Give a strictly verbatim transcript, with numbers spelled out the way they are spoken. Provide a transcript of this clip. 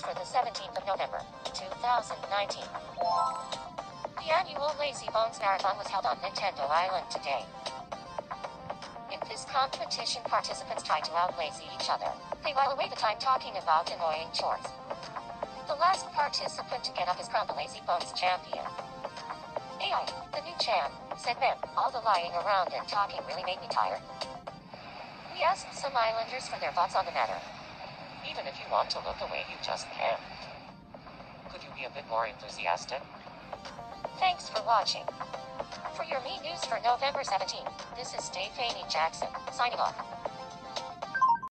for the seventeenth of November, two thousand nineteen. The annual Lazybones Marathon was held on Nintendo Island today. In this competition, participants try to outlazy each other. They while away the time talking about annoying chores. The last participant to get up is crowned the Lazybones champion. A I, the new champ, said man, all the lying around and talking really made me tired. We asked some islanders for their thoughts on the matter. Even if you want to look away, you just can't. Could you be a bit more enthusiastic? Thanks for watching. For your Me News for November seventeenth, this is Stephanie Jackson, signing off.